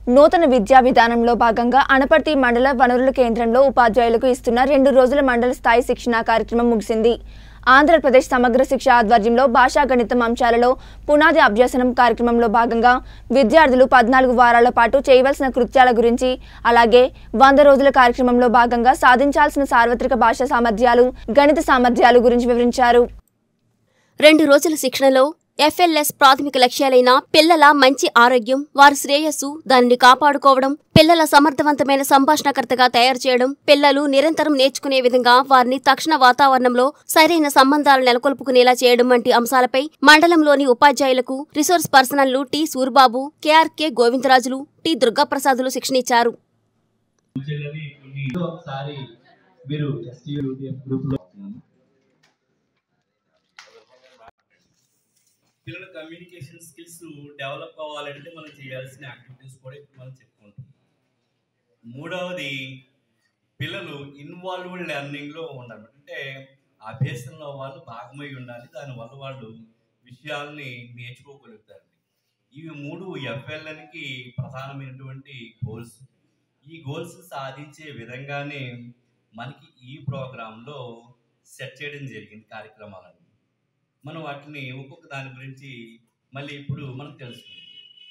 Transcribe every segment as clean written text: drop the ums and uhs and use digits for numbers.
నూతన విద్యా విధానంలో భాగంగా అనపర్తి మండల వనరుల కేంద్రంలో ఉపాధ్యాయులకు ఇస్తున్న 2 రోజుల మండల స్థాయి శిక్షణా కార్యక్రమం ముగిసింది. ఆంధ్రప్రదేశ్ సమగ్ర శిక్ష ఆధ్వర్యంలో భాషా గణితం అంశాలలో పునాది అభ్యసనం కార్యక్రమంలో భాగంగా విద్యార్థులు 14 వారాల పాటు చేయవలసిన కృత్యాల గురించి, అలాగే 100 రోజుల కార్యక్రమంలో భాగంగా సాధించాల్సిన సార్వత్రిక భాషా సామర్థ్యాలు, గణిత సామర్థ్యాలు గురించి వివరించారు. 2 రోజుల శిక్షణలో ఎఫ్ఎల్ఎస్ ప్రాథమిక లక్ష్యాలైన పిల్లల మంచి ఆరోగ్యం, వారి శ్రేయస్సు, దానిని కాపాడుకోవడం, పిల్లల సమర్థవంతమైన సంభాషణకర్తగా తయారు చేయడం, పిల్లలు నిరంతరం నేర్చుకునే విధంగా వారిని తక్షణ వాతావరణంలో సరైన సంబంధాలు నెలకొల్పుకునేలా చేయడం వంటి అంశాలపై మండలంలోని ఉపాధ్యాయులకు రిసోర్స్ పర్సనల్లు T Surbabu, KRK Govindarajulu, T దుర్గాప్రసాదులు శిక్షణ ఇచ్చారు. పిల్లల కమ్యూనికేషన్ స్కిల్స్ డెవలప్ అవ్వాలంటే మనం చేయాల్సిన యాక్టివిటీస్ కూడా ఇప్పుడు మనం చెప్పుకుంటాం. మూడవది, పిల్లలు ఇన్వాల్వ్డ్ లెర్నింగ్లో ఉండాలి. అంటే అభ్యసనలో వాళ్ళు భాగమై ఉండాలి. దానివల్ల వాళ్ళు విషయాల్ని నేర్చుకోగలుగుతారు. ఇవి 3 ఎఫ్ఎల్ఎన్కి ప్రధానమైనటువంటి గోల్స్. ఈ గోల్స్ సాధించే విధంగానే మనకి ఈ ప్రోగ్రాంలో సెట్ చేయడం జరిగింది కార్యక్రమాలను. మనం వాటిని ఒక్కొక్క దాని గురించి మళ్ళీ ఇప్పుడు మనం తెలుసుకుందాం.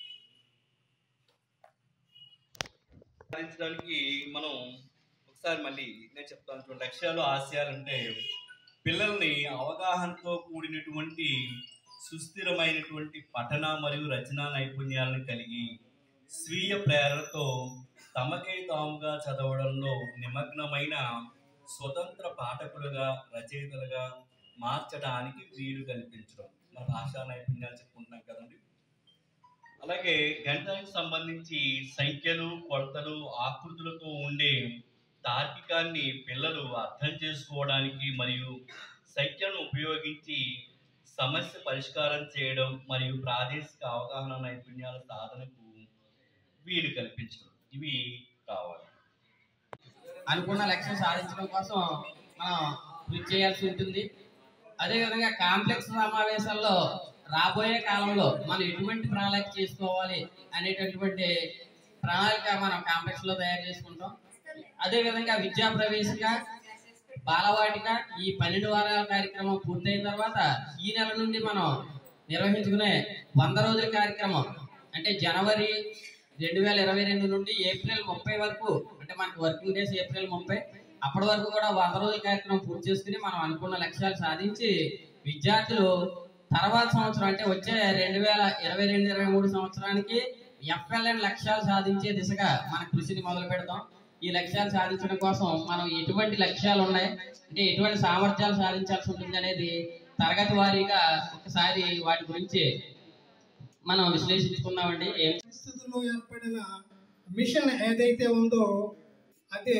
సాధించడానికి మనం ఒకసారి మళ్ళీ నేను చెప్తాను చూడండి. లక్ష్యాలు, ఆశయాలు అంటే పిల్లల్ని అవగాహనతో కూడినటువంటి సుస్థిరమైనటువంటి పఠన మరియు రచనా నైపుణ్యాలను కలిగి స్వీయ ప్రేరణతో తమకై తాముగా చదవడంలో నిమగ్నమైన స్వతంత్ర పాఠకులుగా, రచయితలుగా మార్చడానికి వీలు కల్పించడం. మన భాషా నైపుణ్యాలు చెప్పుకుంటున్నాం కదండి. అలాగే గణితానికి సంబంధించి సంఖ్యలు, కొలతలు, ఆకృతులతో ఉండే తార్కికాన్ని పిల్లలు అర్థం చేసుకోవడానికి మరియు సంఖ్యను ఉపయోగించి సమస్య పరిష్కారం చేయడం మరియు ప్రాదేశిక అవగాహన నైపుణ్యాల సాధనకు వీలు కల్పించడం, ఇవి కావాలి. అనుకున్న లక్ష్యం సాధించడం కోసం మనం కృషి చేయాల్సి ఉంటుంది. అదేవిధంగా కాంప్లెక్స్ సమావేశాల్లో రాబోయే కాలంలో మనం ఎటువంటి ప్రణాళిక చేసుకోవాలి అనేటటువంటి ప్రణాళిక మనం కాంప్లెక్స్లో తయారు చేసుకుంటాం. అదేవిధంగా విద్యా ప్రవేశిక, బాలవాటిక ఈ 12 వారాల కార్యక్రమం పూర్తయిన తర్వాత ఈ నెల నుండి మనం నిర్వహించుకునే 100 రోజుల కార్యక్రమం అంటే జనవరి 2022 నుండి ఏప్రిల్ 30 వరకు, అంటే మనకి వర్కింగ్ డేస్ ఏప్రిల్ 30, అప్పటి వరకు కూడా 100 రోజుల కార్యక్రమం పూర్తి చేసుకుని మనం అనుకున్న లక్ష్యాలు సాధించి విద్యార్థులు తర్వాత సంవత్సరం అంటే వచ్చే 2022-23 సంవత్సరానికి ఎఫ్ఎల్ఎన్ లక్ష్యాలు సాధించే దిశగా మన కృషిని మొదలు పెడతాం. ఈ లక్ష్యాలు సాధించడం కోసం మనం ఎటువంటి లక్ష్యాలు ఉన్నాయి, అంటే ఎటువంటి సామర్థ్యాలు సాధించాల్సి ఉంటుంది అనేది తరగతి వారీగా ఒకసారి వాటి గురించి మనం విశ్లేషించుకుందామండి. పరిస్థితుల్లో ఏర్పడిన మిషన్ ఏదైతే ఉందో అదే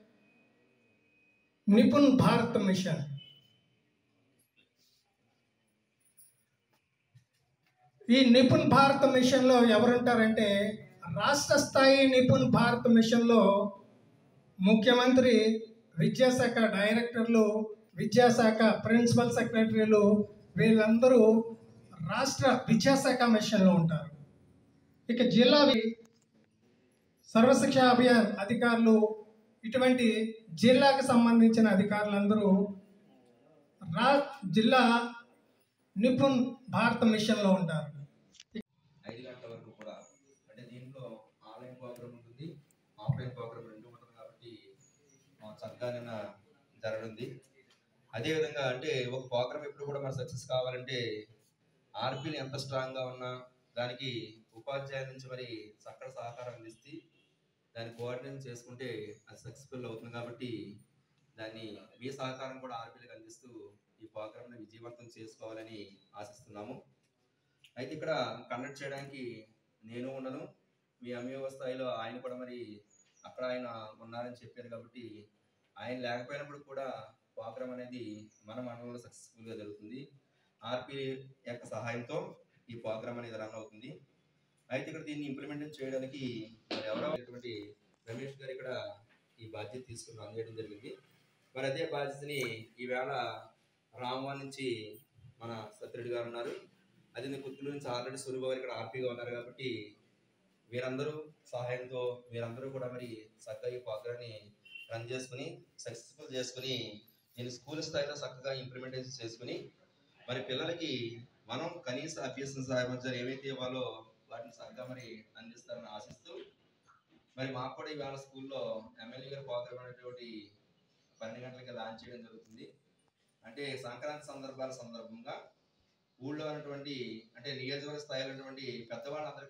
నిపుణ్ భారత్ మిషన్. ఈ నిపుణ్ భారత్ మిషన్లో ఎవరుంటారంటే రాష్ట్ర స్థాయి నిపుణ్ భారత్ మిషన్లో ముఖ్యమంత్రి, విద్యాశాఖ డైరెక్టర్లు, విద్యాశాఖ ప్రిన్సిపల్ సెక్రటరీలు వీళ్ళందరూ రాష్ట్ర విద్యాశాఖ మిషన్లో ఉంటారు. ఇక జిల్లా సర్వశిక్ష అభియాన్ అధికారులు, ఇటువంటి జిల్లాకు సంబంధించిన అధికారులందరూ జిల్లా నిపుణ్ భారత్ మిషన్లో ఉంటారు. 5 గంటల వరకు కూడా, అంటే దీంట్లో ఆన్లైన్ ప్రోగ్రామ్ ఉంటుంది, ఆఫ్లైన్ ప్రోగ్రామ్ 2 ఉంటుంది కాబట్టి చక్కగా జరగనుంది. అదేవిధంగా అంటే ఒక ప్రోగ్రామ్ ఎప్పుడు కూడా మన సక్సెస్ కావాలంటే ఆర్పీలు ఎంత స్ట్రాంగ్గా ఉన్నా దానికి ఉపాధ్యాయుల నుంచి మరి చక్కటి సహకారం అందిస్తే దాన్ని కోఆర్డినేషన్ చేసుకుంటే అది సక్సెస్ఫుల్ అవుతుంది. కాబట్టి దాన్ని మీ సహకారం కూడా ఆర్పీలకు అందిస్తూ ఈ ప్రోగ్రామ్ని విజయవంతం చేసుకోవాలని ఆశిస్తున్నాము. అయితే ఇక్కడ కండక్ట్ చేయడానికి నేను ఉండను, మీ ఎంఈఓ స్థాయిలో ఆయన కూడా మరి అక్కడ ఆయన ఉన్నారని చెప్పారు. కాబట్టి ఆయన లేకపోయినప్పుడు కూడా ప్రోగ్రామ్ అనేది మన మండలంలో సక్సెస్ఫుల్గా జరుగుతుంది. ఆర్పీ యొక్క సహాయంతో ఈ ప్రోగ్రామ్ అనేది రన్ అవుతుంది. అయితే ఇక్కడ దీన్ని ఇంప్లిమెంట్ చేయడానికి మరి ఎవరో రమేష్ గారు ఇక్కడ ఈ బాధ్యత తీసుకుని అందజేయడం జరిగింది. మరి అదే బాధ్యతని ఈవేళ రామవరం నుంచి మన సత్యరెడ్డి గారు ఉన్నారు, అదే పుత్తూరు నుంచి ఆల్రెడీ సూర్యబాబు ఇక్కడ ఆర్పీగా ఉన్నారు. కాబట్టి వీరందరూ సహాయంతో వీరందరూ కూడా మరి చక్కగా ఈ ప్రోగ్రాన్ని రన్ చేసుకుని సక్సెస్ఫుల్ చేసుకుని నేను స్కూల్ స్థాయిలో చక్కగా ఇంప్లిమెంటేషన్ చేసుకుని మరి పిల్లలకి మనం కనీస అభ్యసన సహాయం ఏవైతే ఇవ్వాలో వాటిని చక్కగా మరి అందిస్తారని ఆశిస్తూ మరి మాకు కూడా ఇవాళ స్కూల్లో ఎమ్మెల్యే గారి ప్రోగ్రాం అనేటువంటి 12 గంటలకి లాంచ్ చేయడం జరుగుతుంది. అంటే సంక్రాంతి సందర్భంగా ఊళ్ళో ఉన్నటువంటి అంటే నియోజకవర్గ స్థాయిలో ఉన్నటువంటి పెద్దవాళ్ళందరికీ